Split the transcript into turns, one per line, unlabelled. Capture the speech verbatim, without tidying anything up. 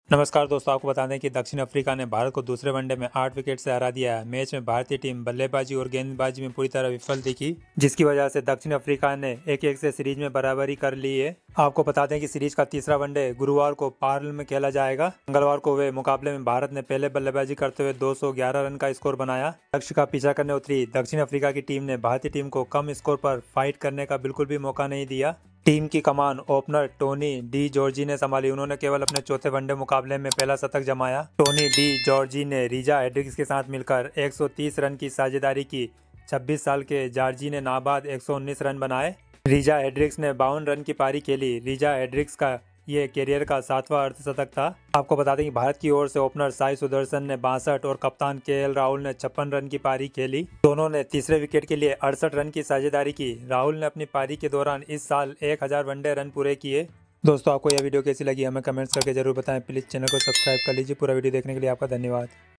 नमस्कार दोस्तों, आपको बता दें कि दक्षिण अफ्रीका ने भारत को दूसरे वनडे में आठ विकेट से हरा दिया है। मैच में भारतीय टीम बल्लेबाजी और गेंदबाजी में पूरी तरह विफल दिखी, जिसकी वजह से दक्षिण अफ्रीका ने एक एक से सीरीज में बराबरी कर ली है। आपको बता दें कि सीरीज का तीसरा वनडे गुरुवार को पार्ल में खेला जाएगा। मंगलवार को हुए मुकाबले में भारत ने पहले बल्लेबाजी करते हुए दो सौ ग्यारह रन का स्कोर बनाया। लक्ष्य का पीछा करने उतरी दक्षिण अफ्रीका की टीम ने भारतीय टीम को कम स्कोर पर फाइट करने का बिल्कुल भी मौका नहीं दिया। टीम की कमान ओपनर टोनी डी जॉर्जी ने संभाली। उन्होंने केवल अपने चौथे वनडे मुकाबले में पहला शतक जमाया। टोनी डी जॉर्जी ने रीजा हेड्रिक्स के साथ मिलकर एक सौ तीस रन की साझेदारी की। छब्बीस साल के जॉर्जी ने नाबाद एक सौ उन्नीस रन बनाए। रीजा हेड्रिक्स ने बावन रन की पारी खेली। रीजा हेड्रिक्स का ये कैरियर का सातवां अर्धशतक था। आपको बता दें कि भारत की ओर से ओपनर साई सुदर्शन ने बासठ और कप्तान के एल राहुल ने छप्पन रन की पारी खेली। दोनों ने तीसरे विकेट के लिए अड़सठ रन की साझेदारी की। राहुल ने अपनी पारी के दौरान इस साल एक हज़ार वनडे रन पूरे किए। दोस्तों, आपको यह वीडियो कैसी लगी हमें कमेंट्स करके जरूर बताएं। प्लीज चैनल को सब्सक्राइब कर लीजिए। पूरा वीडियो देखने के लिए आपका धन्यवाद।